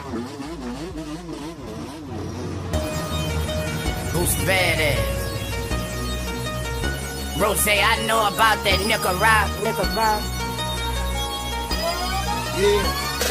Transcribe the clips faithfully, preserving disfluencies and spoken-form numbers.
Who's badass? Rose, I know about that nigga rock, nigga rock. Yeah,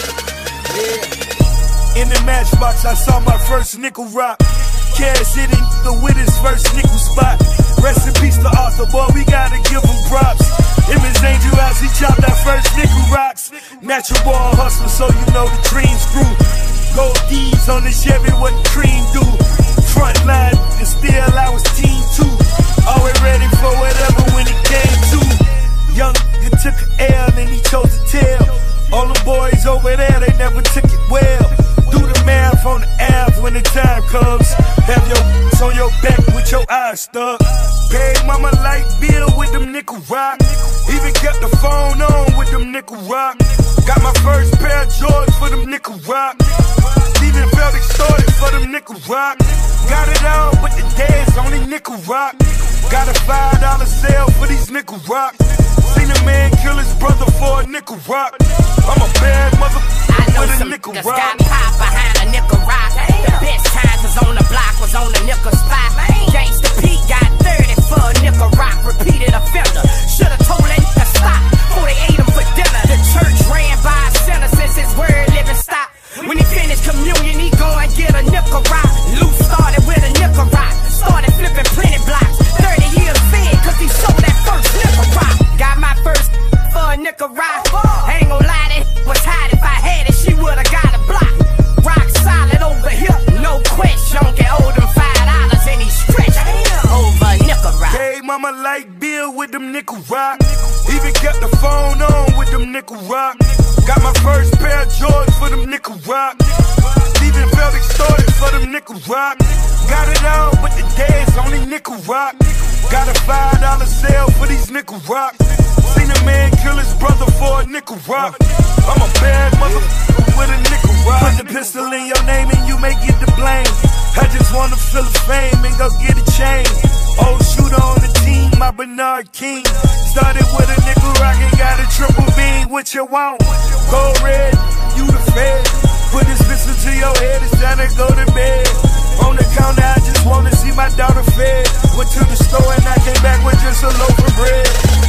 yeah. In the matchbox, I saw my first nickel rock. Cash hitting the with his first nickel spot. Rest in peace to Arthur, boy, we gotta give him props. In his angel house, he chopped that first nickel rocks. Natural born hustler, so you know the dreams grew. Gold D's on the Chevy, what the cream do? Front line, and still I was team two. Always ready for whatever when it came to. Young nigga took an L and he chose to tell. All the boys over there, they never took it well. Do the math on the abs when the time comes. Have your on your back with your eyes stuck. Paid mama light bill with them nickel rock. Even kept the phone on with them nickel rock. Got my first pair of Jordans for them nickel rock. Even felt extorted for them nickel rock. Got it all, but the dad's only nickel rock. Got a five dollar sale for these nickel rocks. Seen a man kill his brother for a nickel rock. I'm a bad mother with a nickel rock. Got pop behind a nickel rock. The best times was on the block, was on the nickel spot. Gangsta Pete got thirty for a nickel rock. Repeated offender. Should've told that nigga stop before they ate him for dinner. The church ran by a sinner since his word living stop. When he finished communion, he go and get a nickel rock. Luke started with a nickel rock. Started flipping plenty blocks. thirty years fed, cause he sold that first nickel rock. Got my first for a nickel rock. Ain't gon' lie, that was hot. If I had it, she would've got a block. Rock solid over here, no question. Get owed him five dollars and he stretched over a nickel rock. Paid mama light bill with them nickel rock. Even kept the phone on with them nickel rock. Got my first pair of Jordans for them nickel rock. Even felt extorted for them nickel rock. Got it all, but the dad's only nickel rock. Got a five dollar sale for these nickel rocks. Seen a man kill his brother for a nickel rock. I'm a bad mother with a nickel rock. Put the pistol in your name and you may get the blame. I just wanna feel the fame and go get a chain. Old shooter on the team, my Bernard King. Started with a nickel rock and got a triple beam. What you want? Gold red, you the fed. Put this pistol to your head, it's time to go to bed. On the counter, I just wanna see my daughter fed. Went to the store and I came back with just a loaf of bread.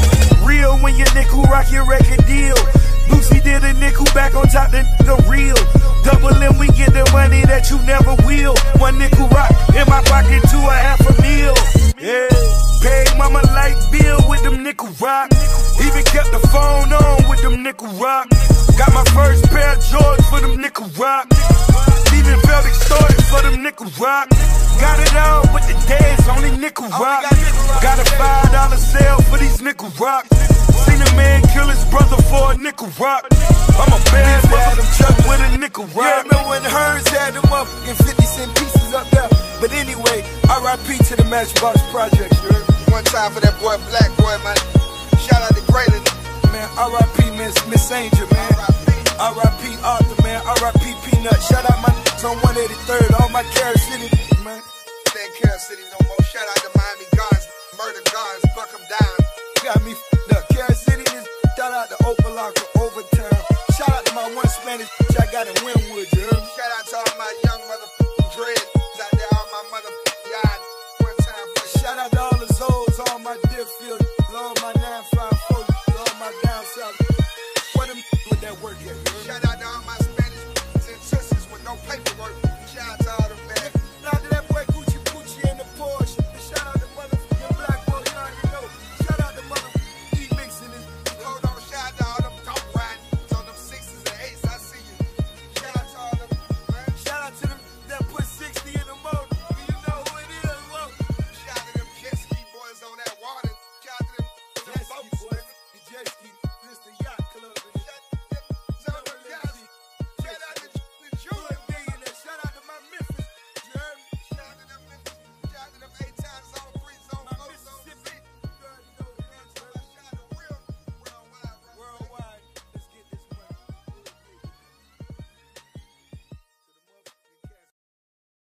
Real when your nickel rock your record deal. Lucy did a nickel back on top, the nigga real. Double and we get the money that you never will. One nickel rock in my pocket to a half a meal. Yeah, paid mama light bill with them nickel rock. Even kept the phone on with them nickel rock. Got my first pair of Jordans for them nickel rock. Even felt extorted for them nickel rock. Got it all, but the dad's only nickel rock. Got a five dollar sale for these nickel rocks. Seen a man kill his brother for a nickel rock. I'm a bad mother chuck with a nickel rock. Yeah, remember when Hearns had them up in fifty cent pieces up there? But anyway, R I P to the Matchbox Project, you heard? One time for that boy, Black Boy, man. Shout out to Graylin. Man, R I P Miss Miss Angel, man. R I P Arthur, man. R I P Peanut. Shout out my niggas on one eighty-third, all my Carol City, man. That Carol City no more. Shout out to Miami Guns, Murder Guns, buck them down. Got me f***ed up. Carol City is shout out to Opalaka, Overtown. Shout out to my one Spanish I got in Wynwood, you heard? Shout out to all my young motherfucking dreads out there, all my motherfucking yard. One time for shout out to all the Zoes, all my Deerfield, love my